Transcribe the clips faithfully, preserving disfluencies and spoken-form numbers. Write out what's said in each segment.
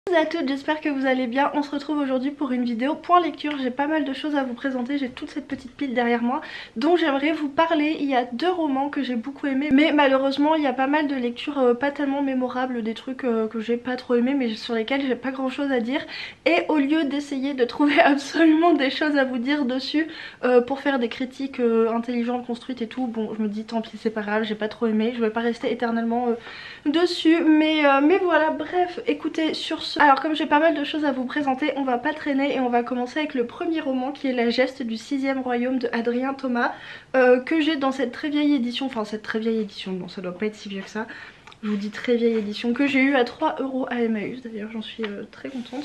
Bonjour à toutes, j'espère que vous allez bien. On se retrouve aujourd'hui pour une vidéo point lecture. J'ai pas mal de choses à vous présenter, j'ai toute cette petite pile derrière moi dont j'aimerais vous parler. Il y a deux romans que j'ai beaucoup aimés, mais malheureusement il y a pas mal de lectures euh, pas tellement mémorables, des trucs euh, que j'ai pas trop aimés mais sur lesquels j'ai pas grand chose à dire. Et au lieu d'essayer de trouver absolument des choses à vous dire dessus euh, pour faire des critiques euh, intelligentes, construites et tout, bon je me dis tant pis, c'est pas grave, j'ai pas trop aimé, je vais pas rester éternellement euh, dessus, mais, euh, mais voilà, bref, écoutez, sur ce... Alors comme j'ai pas mal de choses à vous présenter, on va pas traîner et on va commencer avec le premier roman qui est La Geste du sixième royaume de Adrien Thomas, euh, que j'ai dans cette très vieille édition, enfin cette très vieille édition, bon ça doit pas être si vieux que ça, je vous dis très vieille édition, que j'ai eu à trois euros à Emmaüs, d'ailleurs j'en suis euh, très contente.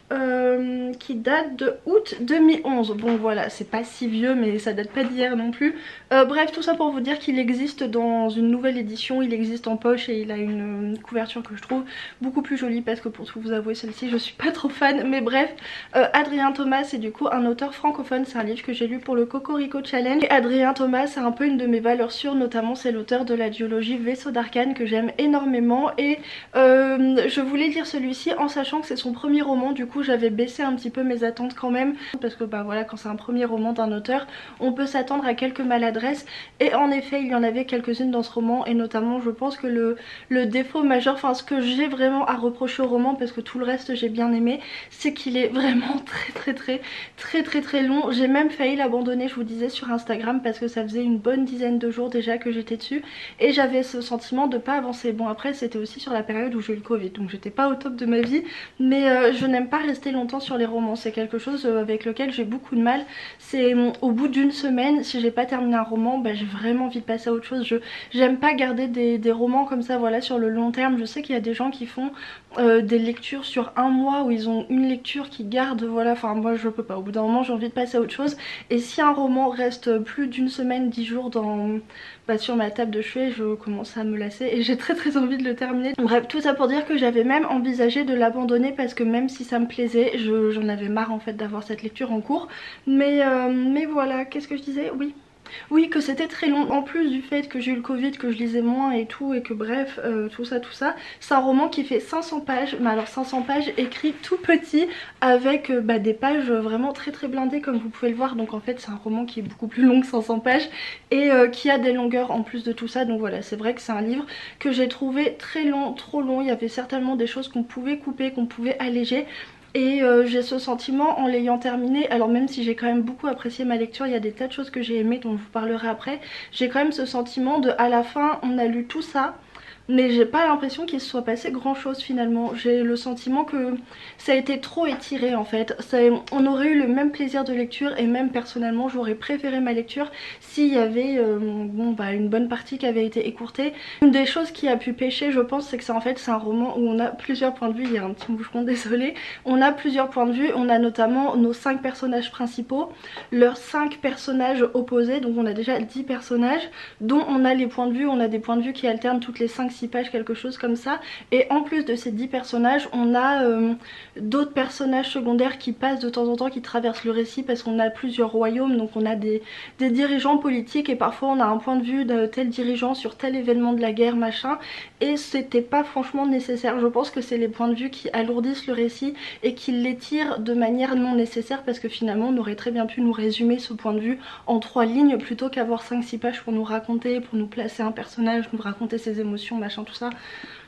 Euh, qui date de août deux mille onze. Bon voilà, c'est pas si vieux mais ça date pas d'hier non plus. Euh, bref, tout ça pour vous dire qu'il existe dans une nouvelle édition, il existe en poche et il a une, une couverture que je trouve beaucoup plus jolie parce que pour tout vous avouer celle-ci je suis pas trop fan. Mais bref, euh, Adrien Thomas c'est du coup un auteur francophone, c'est un livre que j'ai lu pour le Cocorico Challenge. Et Adrien Thomas c'est un peu une de mes valeurs sûres, notamment c'est l'auteur de la duologie Vaisseau d'Arcane que j'aime énormément. Et euh, je voulais lire celui-ci en sachant que c'est son premier roman, du coup j'avais baissé un petit peu mes attentes quand même parce que bah voilà, quand c'est un premier roman d'un auteur on peut s'attendre à quelques maladresses et en effet il y en avait quelques-unes dans ce roman. Et notamment je pense que le, le défaut majeur, enfin ce que j'ai vraiment à reprocher au roman, parce que tout le reste j'ai bien aimé, c'est qu'il est vraiment très très très très très très long. J'ai même failli l'abandonner, je vous disais, sur Instagram parce que ça faisait une bonne dizaine de jours déjà que j'étais dessus et j'avais ce sentiment de pas avancer. Bon après c'était aussi sur la période où j'ai eu le Covid donc j'étais pas au top de ma vie, mais euh, je n'aime pas rester longtemps sur les romans, c'est quelque chose avec lequel j'ai beaucoup de mal. C'est au bout d'une semaine, si j'ai pas terminé un roman, bah, j'ai vraiment envie de passer à autre chose. Je j'aime pas garder des, des romans comme ça voilà sur le long terme. Je sais qu'il y a des gens qui font euh, des lectures sur un mois où ils ont une lecture qui garde, voilà, enfin moi je peux pas, au bout d'un moment j'ai envie de passer à autre chose. Et si un roman reste plus d'une semaine, dix jours dans... Bah, sur ma table de chevet, je commence à me lasser et j'ai très très envie de le terminer. Bref, tout ça pour dire que j'avais même envisagé de l'abandonner parce que même si ça me plaisait, j'en avais marre en fait d'avoir cette lecture en cours. Mais, euh, mais voilà, qu'est-ce que je disais? Oui. Oui, que c'était très long, en plus du fait que j'ai eu le Covid, que je lisais moins et tout, et que bref, euh, tout ça, tout ça. C'est un roman qui fait cinq cents pages, mais alors cinq cents pages écrit tout petit, avec euh, bah, des pages vraiment très très blindées comme vous pouvez le voir. Donc en fait c'est un roman qui est beaucoup plus long que cinq cents pages et euh, qui a des longueurs en plus de tout ça. Donc voilà, c'est vrai que c'est un livre que j'ai trouvé très long, trop long. Il y avait certainement des choses qu'on pouvait couper, qu'on pouvait alléger. Et euh, j'ai ce sentiment en l'ayant terminé, alors même si j'ai quand même beaucoup apprécié ma lecture, il y a des tas de choses que j'ai aimées dont je vous parlerai après, j'ai quand même ce sentiment de à la fin on a lu tout ça, mais j'ai pas l'impression qu'il se soit passé grand chose finalement. J'ai le sentiment que ça a été trop étiré en fait. Ça, on aurait eu le même plaisir de lecture et même personnellement j'aurais préféré ma lecture s'il y avait euh, bon, bah, une bonne partie qui avait été écourtée. Une des choses qui a pu pêcher je pense c'est que c'est en fait c'est un roman où on a plusieurs points de vue. Il y a un petit moucheron, désolé. On a plusieurs points de vue, on a notamment nos cinq personnages principaux, leurs cinq personnages opposés, donc on a déjà dix personnages dont on a les points de vue, on a des points de vue qui alternent toutes les cinq six pages, quelque chose comme ça. Et en plus de ces dix personnages on a euh, d'autres personnages secondaires qui passent de temps en temps, qui traversent le récit parce qu'on a plusieurs royaumes, donc on a des, des dirigeants politiques et parfois on a un point de vue de tel dirigeant sur tel événement de la guerre machin, et c'était pas franchement nécessaire. Je pense que c'est les points de vue qui alourdissent le récit et qui l'étirent de manière non nécessaire parce que finalement on aurait très bien pu nous résumer ce point de vue en trois lignes plutôt qu'avoir cinq six pages pour nous raconter, pour nous placer un personnage, nous raconter ses émotions machin tout ça.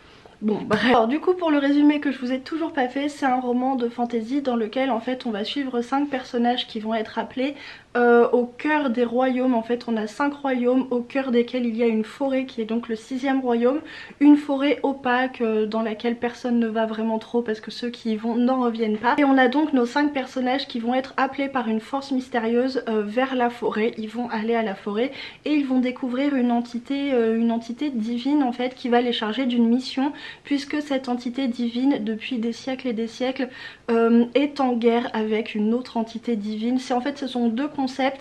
Bon bref. Alors du coup pour le résumé que je vous ai toujours pas fait, c'est un roman de fantasy dans lequel en fait on va suivre cinq personnages qui vont être appelés euh, au cœur des royaumes. En fait on a cinq royaumes au cœur desquels il y a une forêt qui est donc le sixième royaume, une forêt opaque euh, dans laquelle personne ne va vraiment trop parce que ceux qui y vont n'en reviennent pas. Et on a donc nos cinq personnages qui vont être appelés par une force mystérieuse euh, vers la forêt. Ils vont aller à la forêt et ils vont découvrir une entité, euh, une entité divine en fait qui va les charger d'une mission, puisque cette entité divine depuis des siècles et des siècles euh, est en guerre avec une autre entité divine. C'est en fait ce sont deux concepts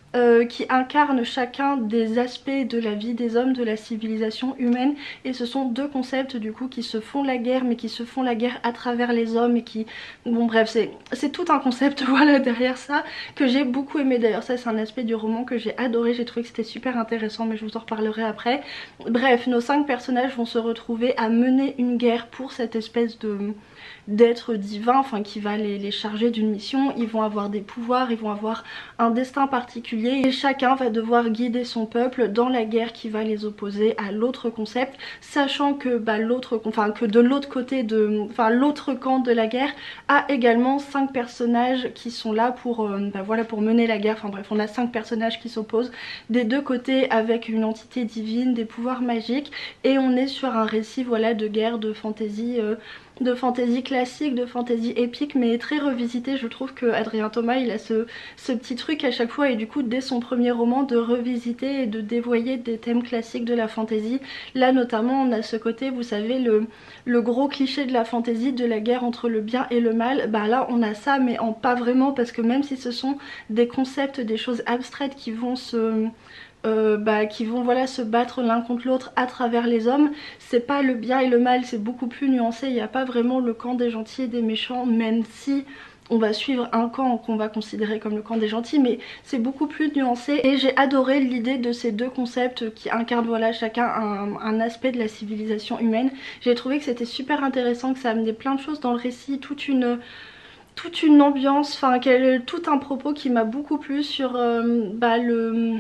euh, qui incarnent chacun des aspects de la vie des hommes, de la civilisation humaine, et ce sont deux concepts du coup qui se font la guerre, mais qui se font la guerre à travers les hommes et qui... Bon bref, c'est tout un concept voilà derrière ça que j'ai beaucoup aimé. D'ailleurs ça c'est un aspect du roman que j'ai adoré, j'ai trouvé que c'était super intéressant, mais je vous en reparlerai après. Bref, nos cinq personnages vont se retrouver à mener une guerre pour cette espèce de d'être divin, enfin qui va les, les charger d'une mission. Ils vont avoir des pouvoirs, ils vont avoir un destin particulier et chacun va devoir guider son peuple dans la guerre qui va les opposer à l'autre concept, sachant que bah, l'autre, enfin que de l'autre côté de, enfin l'autre camp de la guerre a également cinq personnages qui sont là pour, euh, bah, voilà, pour mener la guerre. Enfin bref, on a cinq personnages qui s'opposent des deux côtés avec une entité divine, des pouvoirs magiques, et on est sur un récit voilà de guerre, de fantasy. Euh, de fantasy classique, de fantasy épique, mais très revisité. Je trouve que Adrien Thomas il a ce, ce petit truc à chaque fois, et du coup dès son premier roman de revisiter et de dévoyer des thèmes classiques de la fantasy. Là notamment on a ce côté, vous savez, le, le gros cliché de la fantasy, de la guerre entre le bien et le mal. Bah là on a ça, mais en pas vraiment, parce que même si ce sont des concepts, des choses abstraites qui vont se... Euh, bah, qui vont voilà se battre l'un contre l'autre à travers les hommes, c'est pas le bien et le mal, c'est beaucoup plus nuancé. Il n'y a pas vraiment le camp des gentils et des méchants, même si on va suivre un camp qu'on va considérer comme le camp des gentils, mais c'est beaucoup plus nuancé. Et j'ai adoré l'idée de ces deux concepts qui incarnent voilà chacun un, un aspect de la civilisation humaine. J'ai trouvé que c'était super intéressant, que ça amenait plein de choses dans le récit, toute une... toute une ambiance, enfin tout un propos qui m'a beaucoup plu sur euh, bah, le...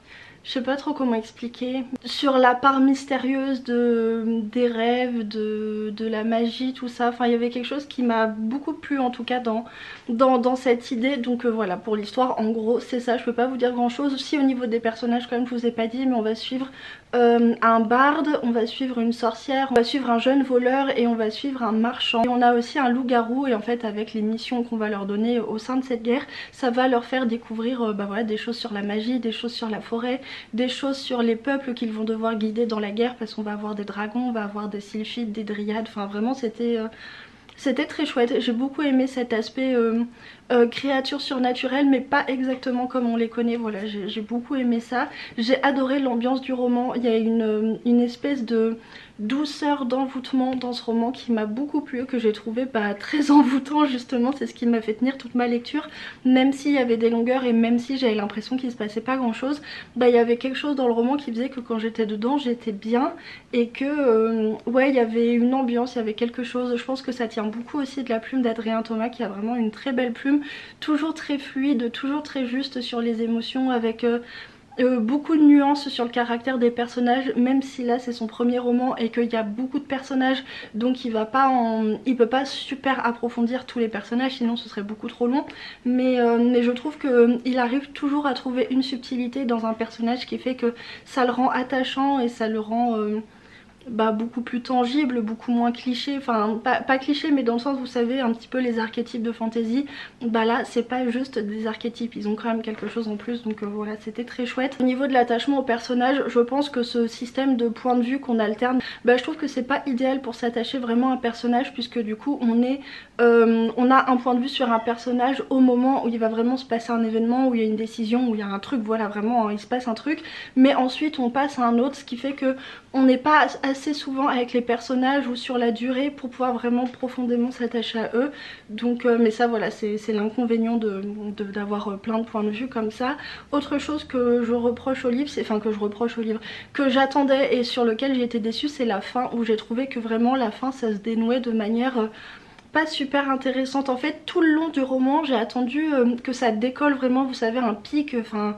je sais pas trop comment expliquer, sur la part mystérieuse de, des rêves, de, de la magie, tout ça. Enfin il y avait quelque chose qui m'a beaucoup plu en tout cas dans, dans, dans cette idée. Donc euh, voilà, pour l'histoire en gros c'est ça, je peux pas vous dire grand chose. Si au niveau des personnages quand même je vous ai pas dit, mais on va suivre euh, un barde, on va suivre une sorcière, on va suivre un jeune voleur et on va suivre un marchand. Et on a aussi un loup-garou, et en fait avec les missions qu'on va leur donner au sein de cette guerre, ça va leur faire découvrir euh, bah voilà, des choses sur la magie, des choses sur la forêt, des choses sur les peuples qu'ils vont devoir guider dans la guerre, parce qu'on va avoir des dragons, on va avoir des sylphides, des dryades, enfin vraiment c'était... Euh, C'était très chouette, j'ai beaucoup aimé cet aspect euh, euh, créature surnaturelle, mais pas exactement comme on les connaît. Voilà, j'ai beaucoup aimé ça. J'ai adoré l'ambiance du roman, il y a une, une espèce de douceur d'envoûtement dans ce roman qui m'a beaucoup plu, que j'ai trouvé bah, très envoûtant justement. C'est ce qui m'a fait tenir toute ma lecture, même s'il y avait des longueurs et même si j'avais l'impression qu'il se passait pas grand chose, bah il y avait quelque chose dans le roman qui faisait que quand j'étais dedans j'étais bien, et que euh, ouais il y avait une ambiance, il y avait quelque chose. Je pense que ça tient beaucoup aussi de la plume d'Adrien Thomas, qui a vraiment une très belle plume, toujours très fluide, toujours très juste sur les émotions, avec euh, Euh, beaucoup de nuances sur le caractère des personnages, même si là c'est son premier roman et qu'il y a beaucoup de personnages, donc il va pas en... il peut pas super approfondir tous les personnages, sinon ce serait beaucoup trop long, mais, euh, mais je trouve qu'il arrive toujours à trouver une subtilité dans un personnage qui fait que ça le rend attachant et ça le rend... Euh... bah, beaucoup plus tangible, beaucoup moins cliché, enfin pas, pas cliché mais dans le sens, vous savez, un petit peu les archétypes de fantasy, bah là c'est pas juste des archétypes, ils ont quand même quelque chose en plus, donc euh, voilà, c'était très chouette. Au niveau de l'attachement au personnage, je pense que ce système de point de vue qu'on alterne, bah je trouve que c'est pas idéal pour s'attacher vraiment à un personnage, puisque du coup on est euh, on a un point de vue sur un personnage au moment où il va vraiment se passer un événement, où il y a une décision, où il y a un truc, voilà, vraiment hein, il se passe un truc, mais ensuite on passe à un autre, ce qui fait que on n'est pas assez souvent avec les personnages ou sur la durée pour pouvoir vraiment profondément s'attacher à eux. Donc euh, mais ça voilà, c'est l'inconvénient de d'avoir de, plein de points de vue comme ça. Autre chose que je reproche au livre, c'est enfin que je reproche au livre, que j'attendais et sur lequel j'ai été déçue, c'est la fin, où j'ai trouvé que vraiment la fin ça se dénouait de manière... Euh, pas super intéressante. En fait tout le long du roman j'ai attendu euh, que ça décolle vraiment, vous savez, un pic, enfin...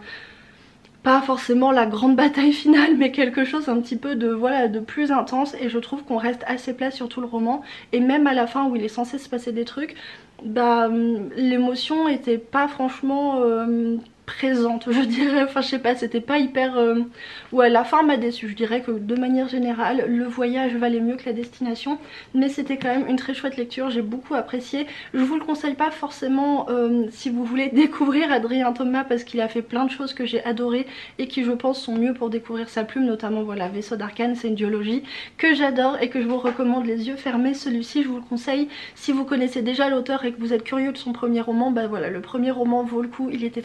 pas forcément la grande bataille finale, mais quelque chose un petit peu de voilà de plus intense, et je trouve qu'on reste assez plat sur tout le roman, et même à la fin où il est censé se passer des trucs, bah l'émotion était pas franchement euh, présente, je dirais, enfin je sais pas, c'était pas hyper... Euh... ouais, la fin m'a déçue, je dirais que de manière générale le voyage valait mieux que la destination, mais c'était quand même une très chouette lecture, j'ai beaucoup apprécié. Je vous le conseille pas forcément euh, si vous voulez découvrir Adrien Thomas, parce qu'il a fait plein de choses que j'ai adoré et qui je pense sont mieux pour découvrir sa plume, notamment voilà Vaisseau d'Arcane, c'est une duologie que j'adore et que je vous recommande les yeux fermés. Celui-ci je vous le conseille si vous connaissez déjà l'auteur et que vous êtes curieux de son premier roman, bah voilà, le premier roman vaut le coup, il était très très chouette.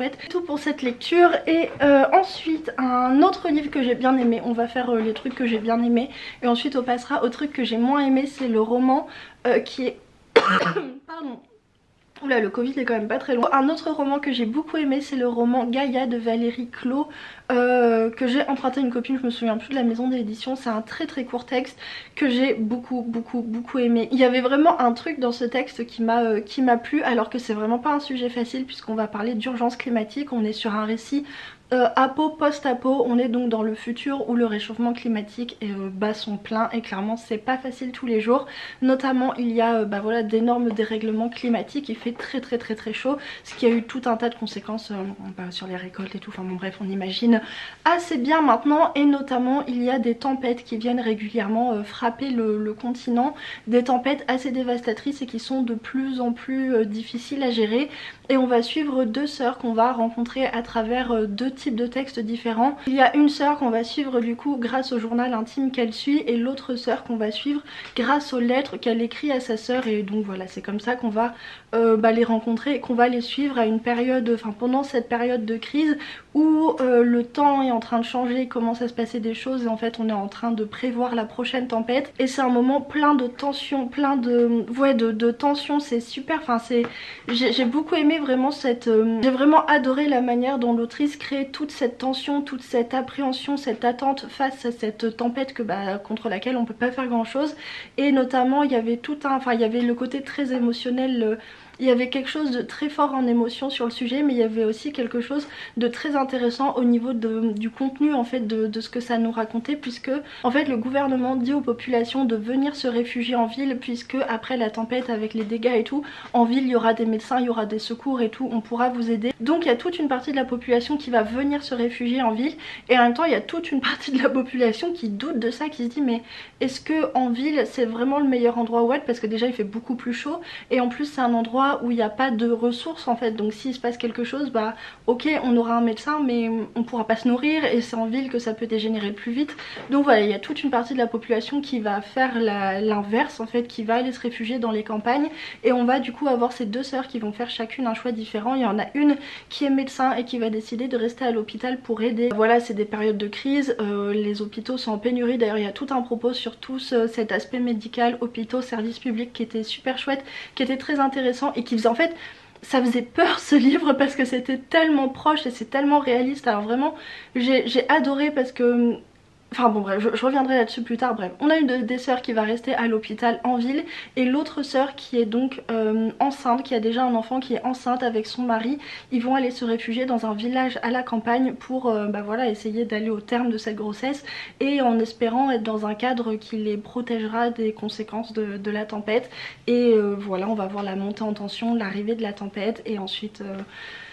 chouette. Tout pour cette lecture. Et euh, ensuite un autre livre que j'ai bien aimé, on va faire euh, les trucs que j'ai bien aimé et ensuite on passera au truc que j'ai moins aimé, c'est le roman euh, qui est... Pardon. Oula, le Covid est quand même pas très long. Un autre roman que j'ai beaucoup aimé, c'est le roman Gaïa de Valérie Clos, euh, que j'ai emprunté à une copine, je me souviens plus de la maison d'édition. C'est un très très court texte que j'ai beaucoup beaucoup beaucoup aimé. Il y avait vraiment un truc dans ce texte qui m'a euh, qui m'a plu, alors que c'est vraiment pas un sujet facile puisqu'on va parler d'urgence climatique. On est sur un récit Euh, apo, post-apo, on est donc dans le futur où le réchauffement climatique euh, bat son plein et clairement c'est pas facile tous les jours. Notamment il y a euh, bah voilà, d'énormes dérèglements climatiques, il fait très très très très chaud, ce qui a eu tout un tas de conséquences euh, bah, sur les récoltes et tout, enfin bon bref on imagine assez bien maintenant. Et notamment il y a des tempêtes qui viennent régulièrement euh, frapper le, le continent, des tempêtes assez dévastatrices et qui sont de plus en plus euh, difficiles à gérer. Et on va suivre deux sœurs qu'on va rencontrer à travers euh, deux types de textes différents. Il y a une sœur qu'on va suivre du coup grâce au journal intime qu'elle suit et l'autre sœur qu'on va suivre grâce aux lettres qu'elle écrit à sa sœur. Et donc voilà, c'est comme ça qu'on va euh, bah, les rencontrer et qu'on va les suivre à une période, enfin pendant cette période de crise où euh, le temps est en train de changer, il commence à se passer des choses et en fait on est en train de prévoir la prochaine tempête. Et c'est un moment plein de tensions, plein de ouais de, de tensions, c'est super, enfin c'est j'ai beaucoup aimé vraiment cette euh... j'ai vraiment adoré la manière dont l'autrice crée toute cette tension, toute cette appréhension, cette attente face à cette tempête que bah contre laquelle on peut pas faire grand chose. Et notamment il y avait tout un, enfin il y avait le côté très émotionnel, le... il y avait quelque chose de très fort en émotion sur le sujet, mais il y avait aussi quelque chose de très intéressant au niveau de, du contenu en fait de, de ce que ça nous racontait, puisque en fait le gouvernement dit aux populations de venir se réfugier en ville, puisque après la tempête avec les dégâts et tout, en ville il y aura des médecins, il y aura des secours et tout, on pourra vous aider. Donc il y a toute une partie de la population qui va venir se réfugier en ville et en même temps il y a toute une partie de la population qui doute de ça, qui se dit mais est-ce que en ville c'est vraiment le meilleur endroit où être, parce que déjà il fait beaucoup plus chaud et en plus c'est un endroit où il n'y a pas de ressources en fait, donc s'il se passe quelque chose, bah ok on aura un médecin mais on pourra pas se nourrir et c'est en ville que ça peut dégénérer le plus vite. Donc voilà, il y a toute une partie de la population qui va faire l'inverse en fait, qui va aller se réfugier dans les campagnes. Et on va du coup avoir ces deux sœurs qui vont faire chacune un choix différent. Il y en a une qui est médecin et qui va décider de rester à l'hôpital pour aider. Voilà, c'est des périodes de crise, euh, les hôpitaux sont en pénurie, d'ailleurs il y a tout un propos sur tout ce, cet aspect médical, hôpitaux, services publics qui était super chouette, qui était très intéressant et qui faisait en fait, ça faisait peur ce livre parce que c'était tellement proche et c'est tellement réaliste. Alors vraiment j'ai adoré parce que... Enfin bon bref, je, je reviendrai là-dessus plus tard. Bref, on a une de, des sœurs qui va rester à l'hôpital en ville et l'autre sœur qui est donc euh, enceinte, qui a déjà un enfant, qui est enceinte avec son mari. Ils vont aller se réfugier dans un village à la campagne pour euh, bah voilà, essayer d'aller au terme de cette grossesse et en espérant être dans un cadre qui les protégera des conséquences de, de la tempête. Et euh, voilà, on va voir la montée en tension, l'arrivée de la tempête et ensuite... Euh,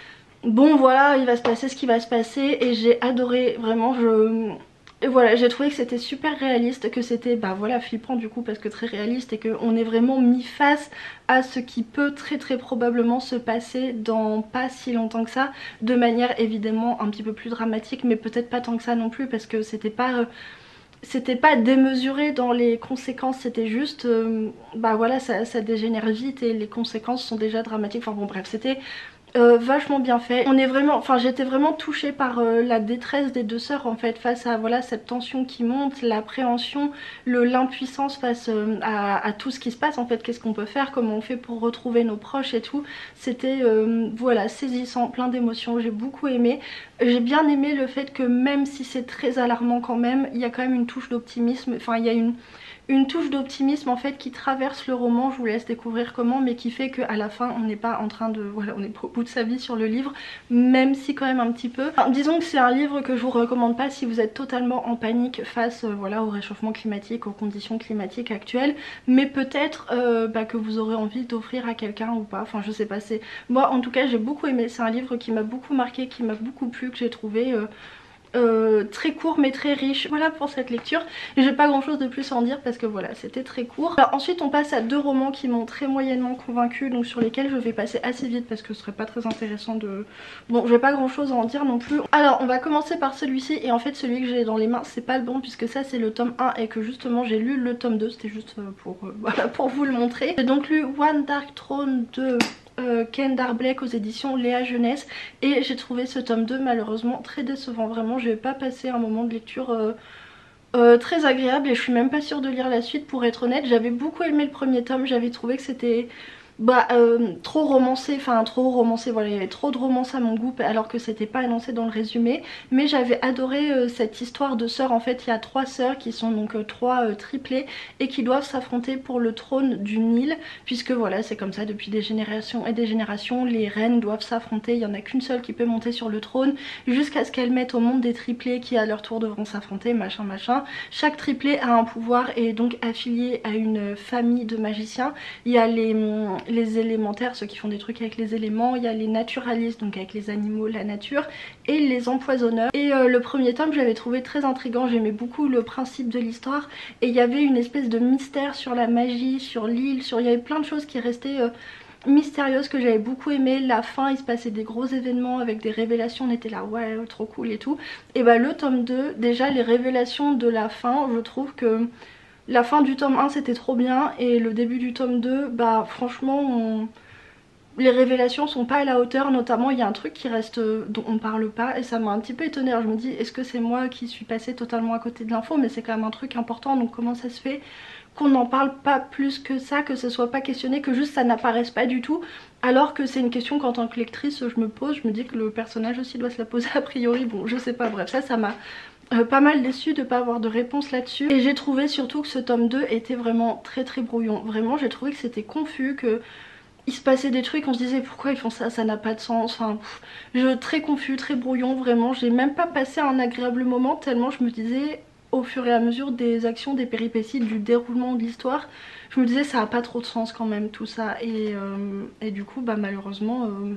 bon voilà, il va se passer ce qui va se passer et j'ai adoré, vraiment je... Et voilà, j'ai trouvé que c'était super réaliste, que c'était bah voilà flippant du coup parce que très réaliste et qu'on est vraiment mis face à ce qui peut très très probablement se passer dans pas si longtemps que ça, de manière évidemment un petit peu plus dramatique mais peut-être pas tant que ça non plus parce que c'était pas... Euh, c'était pas démesuré dans les conséquences, c'était juste euh, bah voilà ça, ça dégénère vite et les conséquences sont déjà dramatiques. Enfin bon bref, c'était euh, vachement bien fait. On est vraiment, enfin j'étais vraiment touchée par euh, la détresse des deux sœurs en fait face à voilà cette tension qui monte, l'appréhension, l'impuissance face euh, à, à tout ce qui se passe en fait. Qu'est-ce qu'on peut faire, comment on fait pour retrouver nos proches et tout. C'était euh, voilà saisissant, plein d'émotions, j'ai beaucoup aimé. J'ai bien aimé le fait que même si c'est très alarmant quand même, il y a quand même une touche d'optimisme, enfin il y a une... une touche d'optimisme en fait qui traverse le roman, je vous laisse découvrir comment, mais qui fait qu'à la fin on n'est pas en train de... voilà, on est pas au bout de sa vie sur le livre, même si quand même un petit peu. Enfin, disons que c'est un livre que je vous recommande pas si vous êtes totalement en panique face euh, voilà, au réchauffement climatique, aux conditions climatiques actuelles, mais peut-être euh, bah, que vous aurez envie d'offrir à quelqu'un ou pas, enfin je sais pas, c'est... Moi en tout cas j'ai beaucoup aimé, c'est un livre qui m'a beaucoup marqué, qui m'a beaucoup plu, que j'ai trouvé... Euh, Euh, très court mais très riche. Voilà pour cette lecture, j'ai pas grand chose de plus à en dire parce que voilà c'était très court. Alors, ensuite on passe à deux romans qui m'ont très moyennement convaincue, donc sur lesquels je vais passer assez vite parce que ce serait pas très intéressant de... Bon j'ai pas grand chose à en dire non plus. Alors on va commencer par celui-ci et en fait celui que j'ai dans les mains c'est pas le bon puisque ça c'est le tome un et que justement j'ai lu le tome deux, c'était juste pour, euh, voilà, pour vous le montrer. J'ai donc lu One Dark Throne de euh, Ken Darblake aux éditions Léa Jeunesse, et j'ai trouvé ce tome deux malheureusement très décevant. Vraiment j'ai pas passé un moment de lecture euh, euh, très agréable, et je suis même pas sûre de lire la suite pour être honnête. J'avais beaucoup aimé le premier tome, j'avais trouvé que c'était bah euh, trop romancé, enfin trop romancé, voilà, il y avait trop de romance à mon goût alors que c'était pas annoncé dans le résumé. Mais j'avais adoré euh, cette histoire de sœurs. En fait il y a trois sœurs qui sont donc euh, trois euh, triplés et qui doivent s'affronter pour le trône du Nil, puisque voilà c'est comme ça depuis des générations et des générations, les reines doivent s'affronter, il y en a qu'une seule qui peut monter sur le trône jusqu'à ce qu'elles mettent au monde des triplés qui à leur tour devront s'affronter, machin machin. Chaque triplé a un pouvoir et est donc affilié à une famille de magiciens. Il y a les les élémentaires, ceux qui font des trucs avec les éléments, il y a les naturalistes, donc avec les animaux, la nature, et les empoisonneurs. Et euh, le premier tome je l'avais trouvé très intriguant, j'aimais beaucoup le principe de l'histoire, et il y avait une espèce de mystère sur la magie, sur l'île, sur... il y avait plein de choses qui restaient euh, mystérieuses que j'avais beaucoup aimé. La fin, il se passait des gros événements avec des révélations, on était là ouais trop cool et tout. Et bah le tome deux, déjà les révélations de la fin, je trouve que la fin du tome un c'était trop bien, et le début du tome deux, bah franchement on... les révélations sont pas à la hauteur. Notamment il y a un truc qui reste dont on parle pas et ça m'a un petit peu étonnée. Alors je me dis est-ce que c'est moi qui suis passée totalement à côté de l'info, mais c'est quand même un truc important, donc comment ça se fait qu'on n'en parle pas plus que ça, que ce soit pas questionné, que juste ça n'apparaisse pas du tout, alors que c'est une question qu'en tant que lectrice je me pose. Je me dis que le personnage aussi doit se la poser a priori, bon je sais pas, bref ça ça m'a Euh, pas mal déçue de pas avoir de réponse là-dessus. Et j'ai trouvé surtout que ce tome deux était vraiment très très brouillon. Vraiment j'ai trouvé que c'était confus, que il se passait des trucs, on se disait pourquoi ils font ça, ça n'a pas de sens. Enfin pff, je, très confus, très brouillon, vraiment. J'ai même pas passé un agréable moment tellement je me disais au fur et à mesure des actions, des péripéties, du déroulement de l'histoire, je me disais ça a pas trop de sens quand même tout ça. Et, euh, et du coup bah malheureusement... Euh,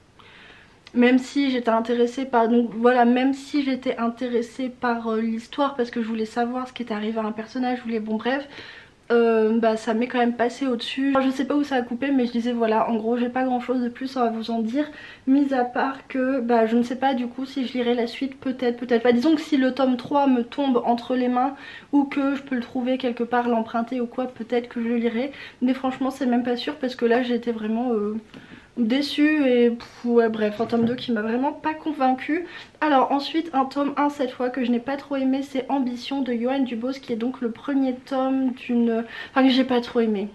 même si j'étais intéressée par, donc voilà, même si j'étais intéressée par euh, l'histoire parce que je voulais savoir ce qui était arrivé à un personnage, je voulais, bon bref, euh, bah ça m'est quand même passé au dessus. Je sais pas où ça a coupé, mais je disais voilà, en gros j'ai pas grand chose de plus à vous en dire, mis à part que bah je ne sais pas du coup si je lirai la suite, peut-être, peut-être pas. Disons que si le tome trois me tombe entre les mains ou que je peux le trouver quelque part, l'emprunter ou quoi, peut-être que je le lirai, mais franchement c'est même pas sûr parce que là j'étais vraiment... Euh... déçue et pff, ouais bref, un tome deux qui m'a vraiment pas convaincue. Alors ensuite un tome un cette fois que je n'ai pas trop aimé, c'est Ambition de Johan Dubos, qui est donc le premier tome d'une... enfin que j'ai pas trop aimé.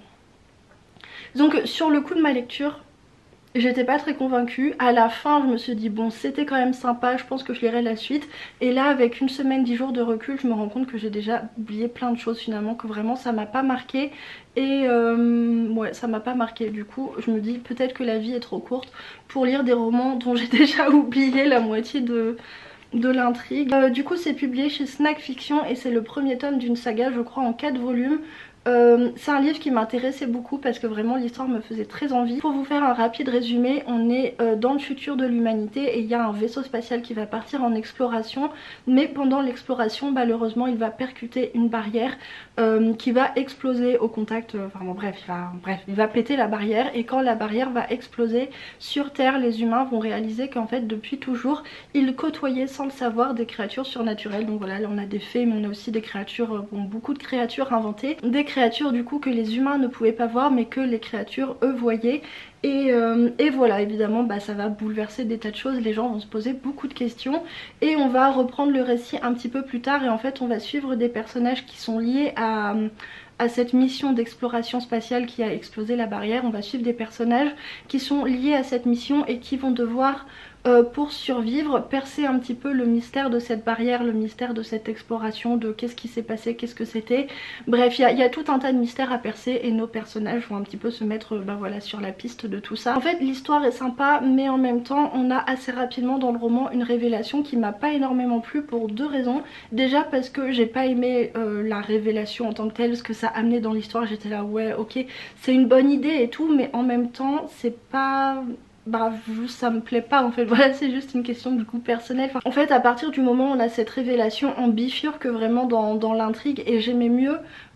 Donc sur le coup de ma lecture j'étais pas très convaincue. À la fin je me suis dit bon c'était quand même sympa, je pense que je lirai la suite. Et là avec une semaine, dix jours de recul, je me rends compte que j'ai déjà oublié plein de choses finalement, que vraiment ça m'a pas marqué. Et euh, ouais ça m'a pas marqué. Du coup je me dis peut-être que la vie est trop courte pour lire des romans dont j'ai déjà oublié la moitié de... de l'intrigue. Euh, du coup c'est publié chez Snack Fiction et c'est le premier tome d'une saga je crois en quatre volumes. Euh, c'est un livre qui m'intéressait beaucoup parce que vraiment l'histoire me faisait très envie. Pour vous faire un rapide résumé, on est euh, dans le futur de l'humanité et il y a un vaisseau spatial qui va partir en exploration, mais pendant l'exploration malheureusement il va percuter une barrière euh, qui va exploser au contact, euh, enfin bon bref il, va, bref il va péter la barrière, et quand la barrière va exploser sur Terre, les humains vont réaliser qu'en fait depuis toujours ils côtoyaient sans le savoir des créatures surnaturelles. Donc voilà, là on a des fées mais on a aussi des créatures, bon, beaucoup de créatures inventées, des créatures créatures du coup que les humains ne pouvaient pas voir mais que les créatures eux voyaient. Et, euh, et voilà évidemment bah, ça va bouleverser des tas de choses, les gens vont se poser beaucoup de questions et on va reprendre le récit un petit peu plus tard. Et en fait on va suivre des personnages qui sont liés à... à cette mission d'exploration spatiale qui a explosé la barrière. On va suivre des personnages qui sont liés à cette mission et qui vont devoir euh, pour survivre percer un petit peu le mystère de cette barrière, le mystère de cette exploration, de qu'est-ce qui s'est passé, qu'est-ce que c'était. Bref il y, y a tout un tas de mystères à percer et nos personnages vont un petit peu se mettre bah, voilà, sur la piste de tout ça. En fait l'histoire est sympa mais en même temps on a assez rapidement dans le roman une révélation qui m'a pas énormément plu pour deux raisons. Déjà parce que j'ai pas aimé euh, la révélation en tant que telle, ce que ça amené dans l'histoire. J'étais là ouais ok c'est une bonne idée et tout, mais en même temps c'est pas... bah juste ça me plaît pas en fait, voilà c'est juste une question du coup personnel. Enfin, en fait à partir du moment où on a cette révélation on bifurque vraiment dans, dans l'intrigue et j'aimais mieux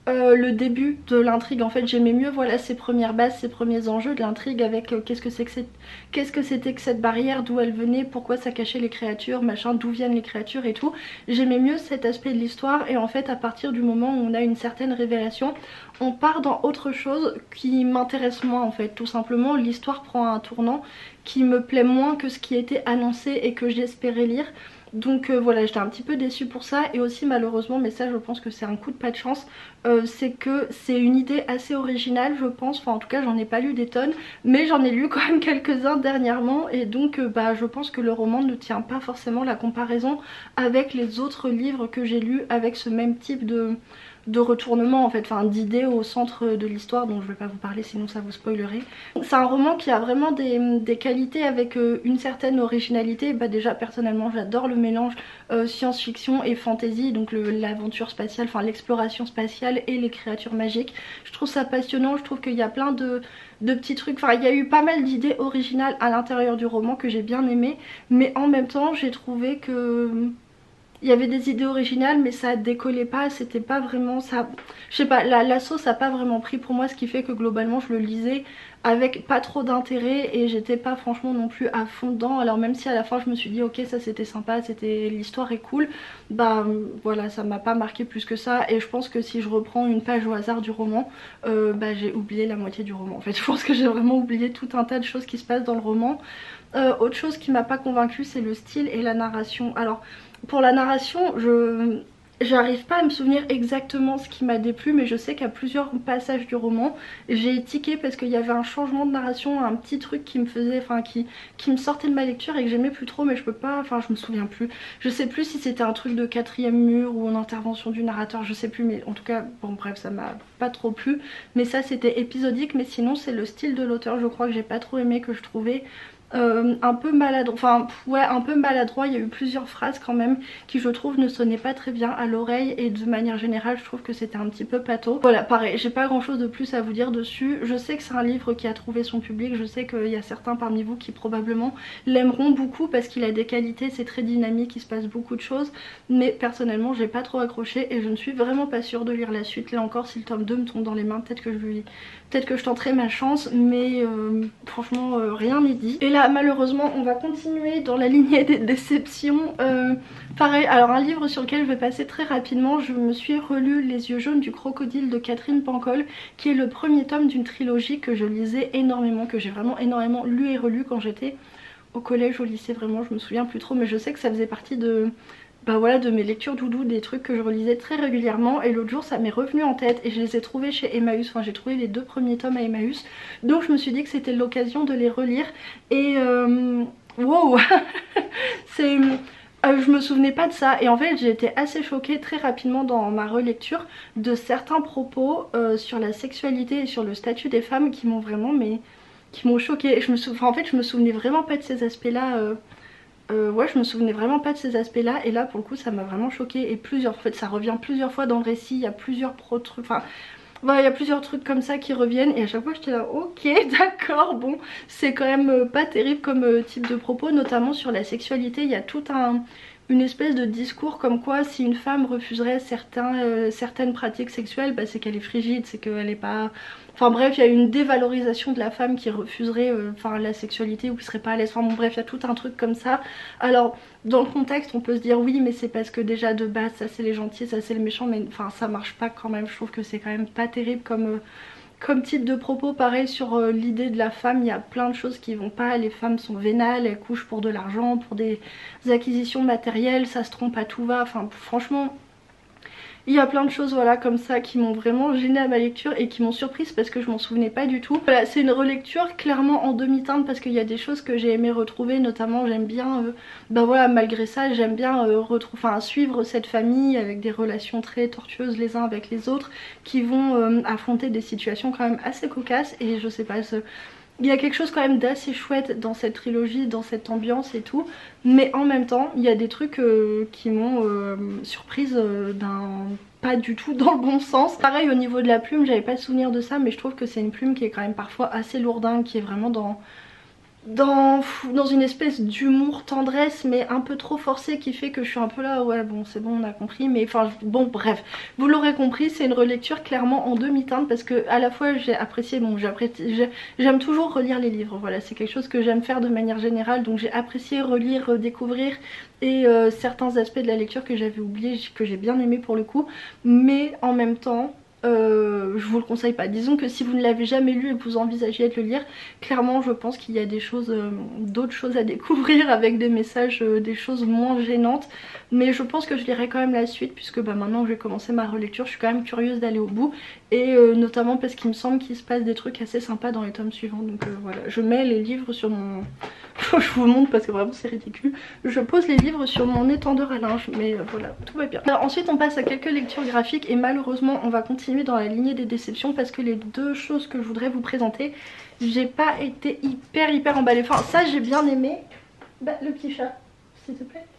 euh, le début de l'intrigue. En fait j'aimais mieux voilà ces premières bases, ces premiers enjeux de l'intrigue avec euh, qu'est-ce que c'est que cette... qu'est-ce que c'était que cette barrière, d'où elle venait, pourquoi ça cachait les créatures, machin, d'où viennent les créatures et tout. J'aimais mieux cet aspect de l'histoire et en fait à partir du moment où on a une certaine révélation, on part dans autre chose qui m'intéresse moins en fait. Tout simplement l'histoire prend un tournant qui me plaît moins que ce qui était annoncé et que j'espérais lire. Donc euh, voilà, j'étais un petit peu déçue pour ça. Et aussi malheureusement, mais ça je pense que c'est un coup de pas de chance, euh, c'est que c'est une idée assez originale je pense. Enfin en tout cas j'en ai pas lu des tonnes, mais j'en ai lu quand même quelques-uns dernièrement. Et donc euh, bah je pense que le roman ne tient pas forcément la comparaison avec les autres livres que j'ai lus avec ce même type de... de retournement en fait, enfin d'idées au centre de l'histoire dont je vais pas vous parler sinon ça vous spoilerait. C'est un roman qui a vraiment des, des qualités avec euh, une certaine originalité. Bah déjà personnellement j'adore le mélange euh, science-fiction et fantasy, donc l'aventure spatiale, enfin l'exploration spatiale et les créatures magiques. Je trouve ça passionnant, je trouve qu'il y a plein de, de petits trucs, enfin il y a eu pas mal d'idées originales à l'intérieur du roman que j'ai bien aimé, mais en même temps j'ai trouvé que... il y avait des idées originales mais ça décollait pas, c'était pas vraiment ça, je sais pas, la, la sauce a pas vraiment pris pour moi, ce qui fait que globalement je le lisais avec pas trop d'intérêt et j'étais pas franchement non plus à fond dedans. Alors même si à la fin je me suis dit ok ça c'était sympa, c'était l'histoire est cool, bah voilà ça m'a pas marqué plus que ça. Et je pense que si je reprends une page au hasard du roman, euh, bah j'ai oublié la moitié du roman en fait. Je pense que j'ai vraiment oublié tout un tas de choses qui se passent dans le roman. Euh, autre chose qui m'a pas convaincue c'est le style et la narration. Alors pour la narration, je j'arrive pas à me souvenir exactement ce qui m'a déplu, mais je sais qu'à plusieurs passages du roman j'ai tiqué parce qu'il y avait un changement de narration, un petit truc qui me faisait, enfin qui, qui me sortait de ma lecture et que j'aimais plus trop, mais je peux pas, enfin je me souviens plus. Je sais plus si c'était un truc de quatrième mur ou une intervention du narrateur, je sais plus, mais en tout cas, bon bref, ça m'a pas trop plu. Mais ça c'était épisodique, mais sinon c'est le style de l'auteur, je crois que j'ai pas trop aimé, que je trouvais... Euh, un peu maladroit, enfin ouais un peu maladroit. Il y a eu plusieurs phrases quand même qui je trouve ne sonnaient pas très bien à l'oreille et de manière générale je trouve que c'était un petit peu pâteau. Voilà pareil, j'ai pas grand chose de plus à vous dire dessus. Je sais que c'est un livre qui a trouvé son public, je sais qu'il y a certains parmi vous qui probablement l'aimeront beaucoup parce qu'il a des qualités, c'est très dynamique, il se passe beaucoup de choses, mais personnellement j'ai pas trop accroché et je ne suis vraiment pas sûre de lire la suite. Là encore si le tome deux me tombe dans les mains peut-être que je lui... peut-être que je tenterai ma chance, mais euh, franchement euh, rien n'est dit. Et là malheureusement on va continuer dans la lignée des déceptions. Euh, pareil, alors un livre sur lequel je vais passer très rapidement, je me suis relu Les yeux jaunes du crocodile de Catherine Pancol, qui est le premier tome d'une trilogie que je lisais énormément, que j'ai vraiment énormément lu et relu quand j'étais au collège, au lycée, vraiment je me souviens plus trop, mais je sais que ça faisait partie de... bah voilà, de mes lectures doudou, des trucs que je relisais très régulièrement. Et l'autre jour ça m'est revenu en tête et je les ai trouvés chez Emmaüs, enfin j'ai trouvé les deux premiers tomes à Emmaüs, donc je me suis dit que c'était l'occasion de les relire. Et euh... wow c'est... Euh, je me souvenais pas de ça et en fait j'ai été assez choquée très rapidement dans ma relecture de certains propos euh, sur la sexualité et sur le statut des femmes qui m'ont vraiment mais qui m'ont choquée. Je me sou... enfin, en fait je me souvenais vraiment pas de ces aspects là euh... Euh, ouais je me souvenais vraiment pas de ces aspects là et là pour le coup ça m'a vraiment choquée. Et plusieurs, en fait ça revient plusieurs fois dans le récit, il y a plusieurs pro trucs, enfin voilà, il y a plusieurs trucs comme ça qui reviennent et à chaque fois j'étais là ok d'accord, bon c'est quand même euh, pas terrible comme euh, type de propos, notamment sur la sexualité. Il y a tout un... une espèce de discours comme quoi si une femme refuserait certains, euh, certaines pratiques sexuelles, bah, c'est qu'elle est frigide, c'est qu'elle est pas... Enfin bref, il y a une dévalorisation de la femme qui refuserait euh, enfin, la sexualité ou qui serait pas à l'aise. Enfin bon bref, il y a tout un truc comme ça. Alors dans le contexte on peut se dire oui mais c'est parce que déjà de base ça c'est les gentils, ça c'est les méchants, mais enfin ça marche pas quand même. Je trouve que c'est quand même pas terrible comme... Euh, comme type de propos. Pareil sur euh, l'idée de la femme, il y a plein de choses qui vont pas. Les femmes sont vénales, elles couchent pour de l'argent, pour des acquisitions matérielles, ça se trompe à tout va. Enfin franchement il y a plein de choses voilà comme ça qui m'ont vraiment gênée à ma lecture et qui m'ont surprise parce que je m'en souvenais pas du tout. Voilà, c'est une relecture clairement en demi-teinte parce qu'il y a des choses que j'ai aimé retrouver, notamment j'aime bien, euh, bah voilà malgré ça j'aime bien euh, retrouver, enfin suivre cette famille avec des relations très tortueuses les uns avec les autres qui vont euh, affronter des situations quand même assez cocasses et je sais pas, ce... il y a quelque chose quand même d'assez chouette dans cette trilogie, dans cette ambiance et tout, mais en même temps il y a des trucs euh, qui m'ont euh, surprise euh, d'un... pas du tout dans le bon sens. Pareil au niveau de la plume, j'avais pas de souvenir de ça, mais je trouve que c'est une plume qui est quand même parfois assez lourdingue, qui est vraiment dans... dans, dans une espèce d'humour tendresse mais un peu trop forcé qui fait que je suis un peu là ouais bon c'est bon on a compris, mais enfin bon bref vous l'aurez compris, c'est une relecture clairement en demi-teinte parce que à la fois j'ai apprécié, bon j'aime toujours relire les livres, voilà c'est quelque chose que j'aime faire de manière générale, donc j'ai apprécié relire, redécouvrir et euh, certains aspects de la lecture que j'avais oublié, que j'ai bien aimé pour le coup, mais en même temps Euh, je vous le conseille pas. Disons que si vous ne l'avez jamais lu et que vous envisagez de le lire, clairement je pense qu'il y a des choses, euh, d'autres choses à découvrir avec des messages, euh, des choses moins gênantes. Mais je pense que je lirai quand même la suite puisque bah, maintenant que j'ai commencé ma relecture, je suis quand même curieuse d'aller au bout. Et euh, notamment parce qu'il me semble qu'il se passe des trucs assez sympas dans les tomes suivants. Donc euh, voilà, je mets les livres sur mon... je vous montre parce que vraiment c'est ridicule. Je pose les livres sur mon étendeur à linge, mais euh, voilà, tout va bien. Alors, ensuite on passe à quelques lectures graphiques et malheureusement on va continuer dans la lignée des déceptions parce que les deux choses que je voudrais vous présenter, j'ai pas été hyper hyper emballée. Enfin ça j'ai bien aimé, bah, le petit chat s'il te plaît.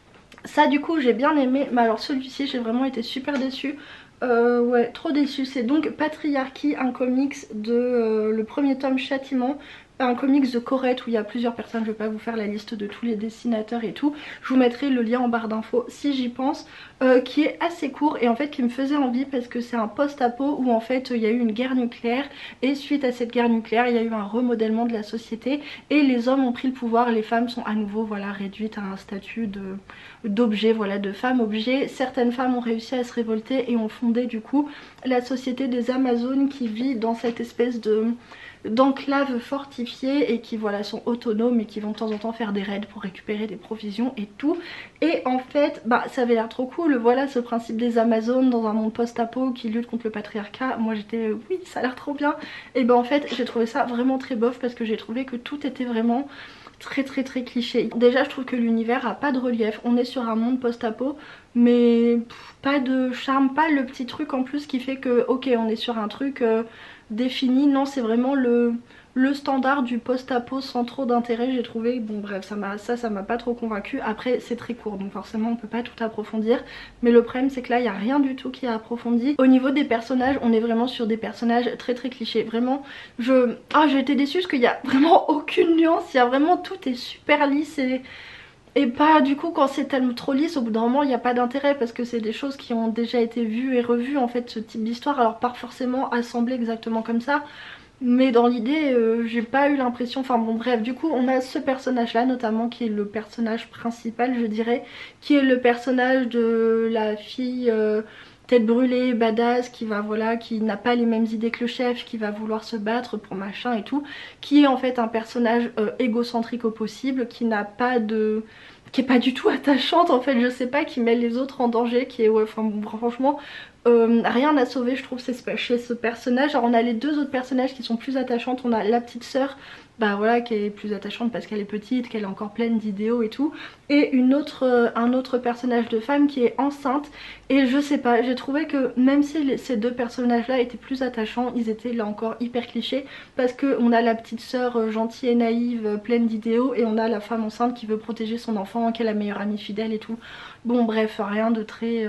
Ça du coup j'ai bien aimé, mais alors celui-ci j'ai vraiment été super déçue. Euh, ouais, trop déçue. C'est donc Patriarchie, un comics de euh, le premier tome Châtiment, un comics de Corette où il y a plusieurs personnes, je vais pas vous faire la liste de tous les dessinateurs et tout, je vous mettrai le lien en barre d'infos si j'y pense, euh, qui est assez court et en fait qui me faisait envie parce que c'est un post-apo où en fait il y a eu une guerre nucléaire et suite à cette guerre nucléaire il y a eu un remodèlement de la société et les hommes ont pris le pouvoir, les femmes sont à nouveau voilà réduites à un statut de d'objet, voilà, de femmes objets. Certaines femmes ont réussi à se révolter et ont fondé du coup la société des Amazones qui vit dans cette espèce de d'enclaves fortifiées et qui voilà sont autonomes et qui vont de temps en temps faire des raids pour récupérer des provisions et tout. Et en fait bah ça avait l'air trop cool, voilà ce principe des Amazones dans un monde post-apo qui lutte contre le patriarcat. Moi j'étais euh, oui ça a l'air trop bien. Et ben en fait j'ai trouvé ça vraiment très bof parce que j'ai trouvé que tout était vraiment très très très cliché. Déjà je trouve que l'univers a pas de relief, on est sur un monde post-apo mais pff, pas de charme, pas le petit truc en plus qui fait que ok on est sur un truc euh, défini, non c'est vraiment le, le standard du post-apo sans trop d'intérêt j'ai trouvé. Bon bref ça m'a ça ça m'a pas trop convaincu. Après c'est très court donc forcément on peut pas tout approfondir, mais le problème c'est que là il y a rien du tout qui est approfondi. Au niveau des personnages on est vraiment sur des personnages très très clichés, vraiment je ah j'ai été déçue parce qu'il y a vraiment aucune nuance, il y a vraiment tout est super lisse et Et pas du coup quand c'est tellement trop lisse au bout d'un moment il n'y a pas d'intérêt parce que c'est des choses qui ont déjà été vues et revues en fait ce type d'histoire, alors pas forcément assemblées exactement comme ça mais dans l'idée euh, j'ai pas eu l'impression, enfin bon bref du coup on a ce personnage là notamment qui est le personnage principal je dirais, qui est le personnage de la fille euh, tête brûlée, badass, qui va voilà, qui n'a pas les mêmes idées que le chef, qui va vouloir se battre pour machin et tout, qui est en fait un personnage euh, égocentrique au possible, qui n'a pas de... qui est pas du tout attachante en fait, je sais pas, qui met les autres en danger, qui est ouais, enfin bon, franchement euh, rien à sauver je trouve chez ce personnage. Alors on a les deux autres personnages qui sont plus attachantes, on a la petite sœur bah voilà qui est plus attachante parce qu'elle est petite, qu'elle est encore pleine d'idéaux et tout, et une autre, euh, un autre personnage de femme qui est enceinte. Et je sais pas, j'ai trouvé que même si les, ces deux personnages là étaient plus attachants, ils étaient là encore hyper clichés parce que on a la petite sœur euh, gentille et naïve, euh, pleine d'idéaux, et on a la femme enceinte qui veut protéger son enfant, qui est la meilleure amie fidèle et tout. Bon bref, rien de très... Euh...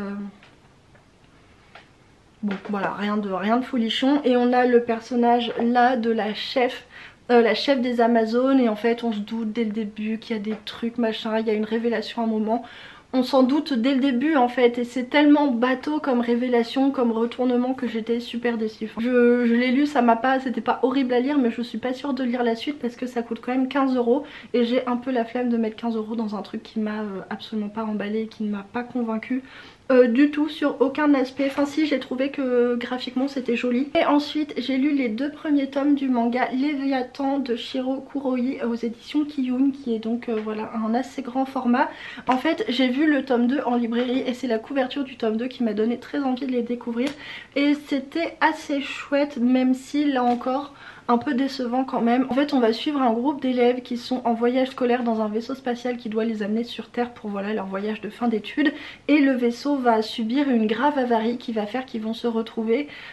Bon voilà, rien de, rien de folichon. Et on a le personnage là de la chef, euh, la chef des Amazones, et en fait on se doute dès le début qu'il y a des trucs machin, il y a une révélation à un moment. On s'en doute dès le début en fait et c'est tellement bateau comme révélation, comme retournement que j'étais super déçue. Je, je l'ai lu, ça m'a pas, c'était pas horrible à lire mais je suis pas sûre de lire la suite parce que ça coûte quand même quinze euros et j'ai un peu la flemme de mettre quinze euros dans un truc qui m'a euh, absolument pas emballé, qui ne m'a pas convaincue. Euh, du tout sur aucun aspect, enfin si j'ai trouvé que graphiquement c'était joli. Et ensuite j'ai lu les deux premiers tomes du manga Léviathan de Shiro Kuroi aux éditions Kiyun, qui est donc euh, voilà un assez grand format. En fait j'ai vu le tome deux en librairie et c'est la couverture du tome deux qui m'a donné très envie de les découvrir et c'était assez chouette, même si là encore un peu décevant quand même. En fait on va suivre un groupe d'élèves qui sont en voyage scolaire dans un vaisseau spatial qui doit les amener sur Terre pour voilà leur voyage de fin d'études, et le vaisseau va subir une grave avarie qui va faire qu'ils vont se retrouver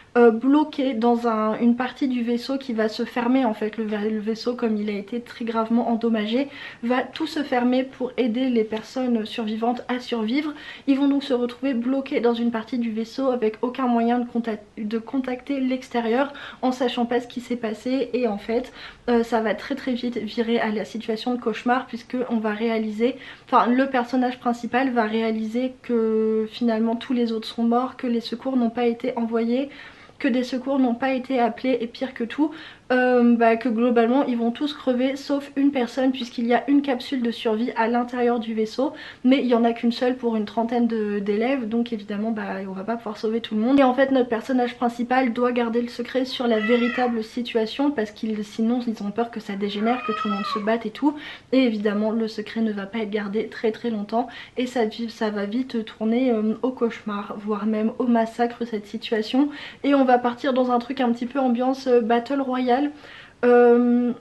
euh, bloqué dans un, une partie du vaisseau qui va se fermer en fait. Le, le vaisseau, comme il a été très gravement endommagé, va tout se fermer pour aider les personnes survivantes à survivre. Ils vont donc se retrouver bloqués dans une partie du vaisseau avec aucun moyen de, contact, de contacter l'extérieur en sachant pas ce qui s'est passé, et en fait euh, ça va très très vite virer à la situation de cauchemar, puisque on va réaliser, enfin le personnage principal va réaliser que finalement tous les autres sont morts, que les secours n'ont pas été envoyés, que des secours n'ont pas été appelés, et pire que tout, euh, bah, que globalement ils vont tous crever sauf une personne, puisqu'il y a une capsule de survie à l'intérieur du vaisseau, mais il n'y en a qu'une seule pour une trentaine d'élèves, donc évidemment bah, on va pas pouvoir sauver tout le monde. Et en fait notre personnage principal doit garder le secret sur la véritable situation, parce qu'ils sinon ils ont peur que ça dégénère, que tout le monde se batte et tout, et évidemment le secret ne va pas être gardé très très longtemps, et ça, ça va vite tourner euh, au cauchemar, voire même au massacre cette situation, et on va partir dans un truc un petit peu ambiance euh, Battle Royale. Euh,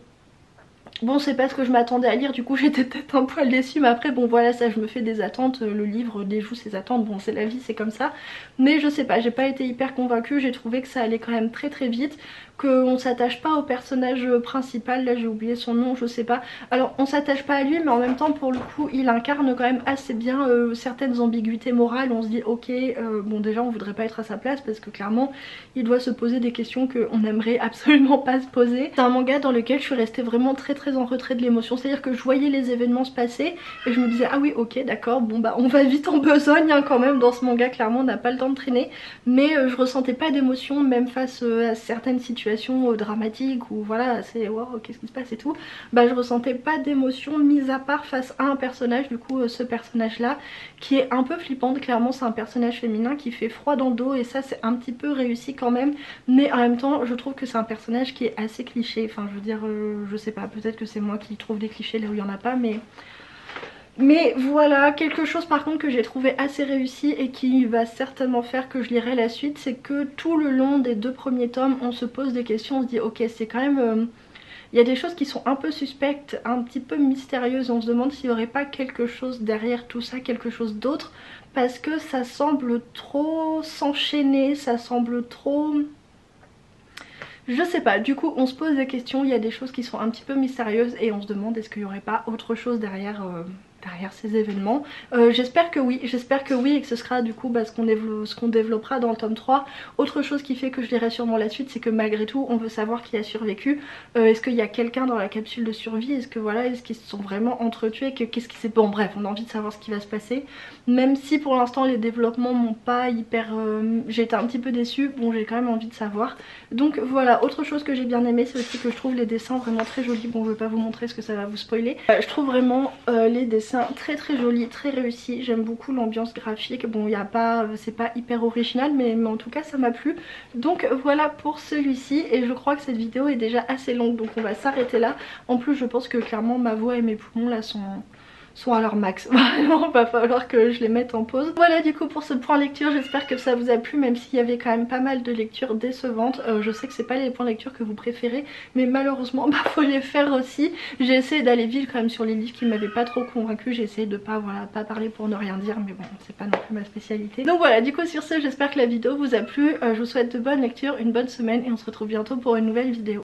bon, c'est pas ce que je m'attendais à lire, du coup j'étais peut-être un poil déçue, mais après bon voilà, ça je me fais des attentes, le livre déjoue ses attentes, bon c'est la vie, c'est comme ça, mais je sais pas, j'ai pas été hyper convaincue, j'ai trouvé que ça allait quand même très très vite, qu'on s'attache pas au personnage principal, là j'ai oublié son nom, je sais pas, alors on s'attache pas à lui, mais en même temps pour le coup il incarne quand même assez bien euh, certaines ambiguïtés morales. On se dit ok, euh, bon déjà on voudrait pas être à sa place, parce que clairement il doit se poser des questions qu'on aimerait absolument pas se poser. C'est un manga dans lequel je suis restée vraiment très très en retrait de l'émotion, c'est à dire que je voyais les événements se passer et je me disais ah oui ok d'accord, bon bah on va vite en besogne hein, quand même dans ce manga, clairement on n'a pas le temps de traîner, mais euh, je ressentais pas d'émotion même face euh, à certaines situations dramatique ou voilà c'est wow qu'est-ce qui se passe et tout, bah je ressentais pas d'émotion mis à part face à un personnage, du coup euh, ce personnage là qui est un peu flippante. Clairement c'est un personnage féminin qui fait froid dans le dos, et ça c'est un petit peu réussi quand même, mais en même temps je trouve que c'est un personnage qui est assez cliché, enfin je veux dire euh, je sais pas, peut-être que c'est moi qui trouve des clichés là où il y en a pas, mais Mais voilà, quelque chose par contre que j'ai trouvé assez réussi et qui va certainement faire que je lirai la suite, c'est que tout le long des deux premiers tomes on se pose des questions, on se dit ok c'est quand même... Euh, il y a des choses qui sont un peu suspectes, un petit peu mystérieuses, on se demande s'il n'y aurait pas quelque chose derrière tout ça, quelque chose d'autre, parce que ça semble trop s'enchaîner, ça semble trop... Je sais pas, du coup on se pose des questions, il y a des choses qui sont un petit peu mystérieuses et on se demande est-ce qu'il n'y aurait pas autre chose derrière... Euh... derrière ces événements. Euh, j'espère que oui, j'espère que oui et que ce sera du coup bah, ce qu'on développe, ce qu'on développera dans le tome trois. Autre chose qui fait que je lirai sûrement la suite, c'est que malgré tout on veut savoir qui a survécu. Euh, est-ce qu'il y a quelqu'un dans la capsule de survie, est-ce que voilà, est-ce qu'ils se sont vraiment entretués, qu'est-ce qui s'est... Bon bref, on a envie de savoir ce qui va se passer. Même si pour l'instant les développements m'ont pas hyper... Euh... j'ai été un petit peu déçue, bon j'ai quand même envie de savoir. Donc voilà, autre chose que j'ai bien aimé, c'est aussi que je trouve les dessins vraiment très jolis. Bon je vais pas vous montrer ce que ça va vous spoiler. Euh, je trouve vraiment euh, les dessins très très joli, très réussi. J'aime beaucoup l'ambiance graphique. Bon il y a pas, c'est pas hyper original, mais, mais en tout cas ça m'a plu. Donc voilà pour celui-ci, et je crois que cette vidéo est déjà assez longue, donc on va s'arrêter là. En plus je pense que clairement ma voix et mes poumons là sont... sont à leur max. Vraiment va falloir que je les mette en pause. Voilà du coup pour ce point lecture, j'espère que ça vous a plu, même s'il y avait quand même pas mal de lectures décevantes. Euh, je sais que c'est pas les points lecture que vous préférez, mais malheureusement bah faut les faire aussi. J'ai essayé d'aller vite quand même sur les livres qui m'avaient pas trop convaincu. J'ai essayé de pas voilà pas parler pour ne rien dire, mais bon c'est pas non plus ma spécialité. Donc voilà, du coup sur ce j'espère que la vidéo vous a plu. Euh, je vous souhaite de bonnes lectures, une bonne semaine, et on se retrouve bientôt pour une nouvelle vidéo.